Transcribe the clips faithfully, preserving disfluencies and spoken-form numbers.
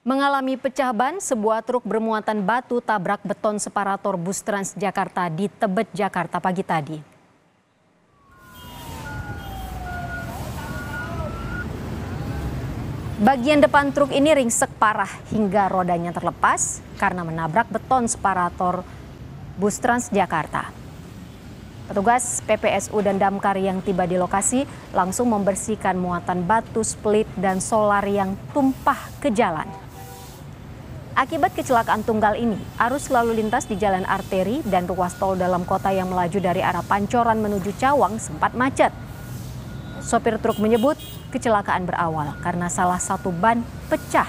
Mengalami pecah ban, sebuah truk bermuatan batu tabrak beton separator bus Transjakarta di Tebet, Jakarta pagi tadi. Bagian depan truk ini ringsek parah hingga rodanya terlepas karena menabrak beton separator bus Transjakarta. Petugas P P S U dan damkar yang tiba di lokasi langsung membersihkan muatan batu split dan solar yang tumpah ke jalan. Akibat kecelakaan tunggal ini, arus lalu lintas di jalan arteri dan ruas tol dalam kota yang melaju dari arah Pancoran menuju Cawang sempat macet. Sopir truk menyebut kecelakaan berawal karena salah satu ban pecah.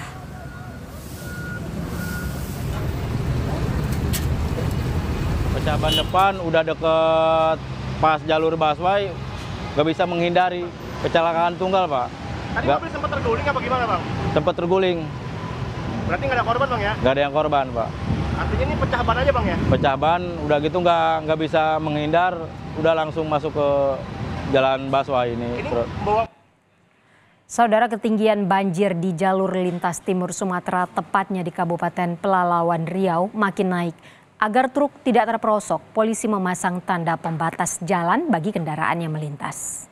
Pecah ban depan udah deket pas jalur busway, nggak bisa menghindari kecelakaan tunggal, Pak. Tadi mobil sempat terguling apa gimana, Bang? Sempat terguling. Berarti nggak ada korban, Bang, ya? Nggak ada yang korban, Pak. Artinya ini pecah ban aja, Bang, ya? Pecah ban, udah gitu nggak nggak bisa menghindar, udah langsung masuk ke jalan busway ini. Ini bawa... Saudara, ketinggian banjir di jalur lintas timur Sumatera, tepatnya di Kabupaten Pelalawan Riau, makin naik. Agar truk tidak terperosok, polisi memasang tanda pembatas jalan bagi kendaraan yang melintas.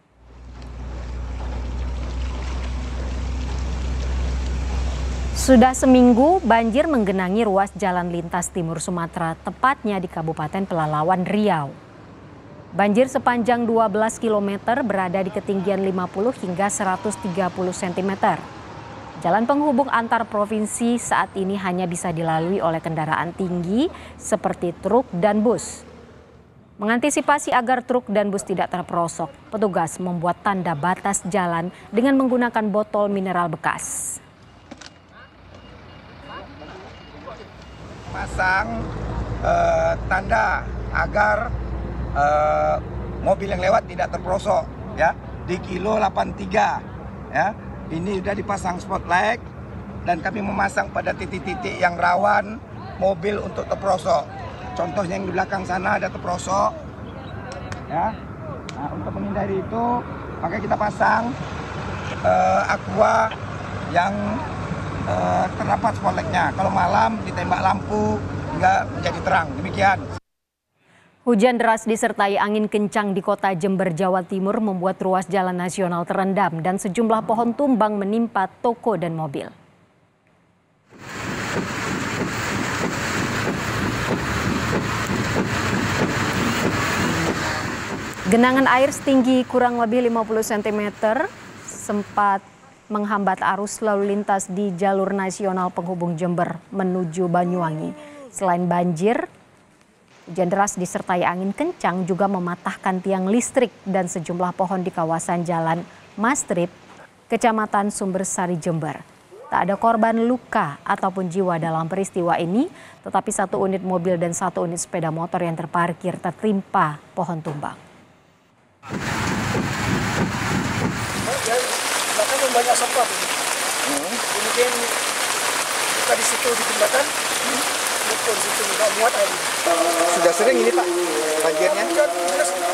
Sudah seminggu banjir menggenangi ruas jalan lintas timur Sumatera, tepatnya di Kabupaten Pelalawan Riau. Banjir sepanjang dua belas kilometer berada di ketinggian lima puluh hingga seratus tiga puluh sentimeter. Jalan penghubung antar provinsi saat ini hanya bisa dilalui oleh kendaraan tinggi seperti truk dan bus. Mengantisipasi agar truk dan bus tidak terperosok, petugas membuat tanda batas jalan dengan menggunakan botol mineral bekas. Pasang uh, tanda agar uh, mobil yang lewat tidak terperosok, ya, di kilo delapan puluh tiga, ya. Ini sudah dipasang spotlight dan kami memasang pada titik-titik yang rawan mobil untuk terperosok. Contohnya yang di belakang sana ada terperosok, ya. Nah, untuk menghindari itu maka kita pasang uh, aqua yang uh, terdapat spotlightnya. Kalau malam ditembak lampu hingga menjadi terang. Demikian. Hujan deras disertai angin kencang di kota Jember, Jawa Timur membuat ruas jalan nasional terendam dan sejumlah pohon tumbang menimpa toko dan mobil. Genangan air setinggi kurang lebih lima puluh sentimeter sempat menghambat arus lalu lintas di jalur nasional penghubung Jember menuju Banyuwangi. Selain banjir, hujan deras disertai angin kencang juga mematahkan tiang listrik dan sejumlah pohon di kawasan Jalan Mastrip, Kecamatan Sumbersari, Jember. Tak ada korban luka ataupun jiwa dalam peristiwa ini, tetapi satu unit mobil dan satu unit sepeda motor yang terparkir tertimpa pohon tumbang. Bahkan banyak sampah. Hmm. Kemudian kita di situ di jembatan, hmm. Betul, situ nggak muat air. Sudah sering ini, Pak, banjirnya? Sudah, sudah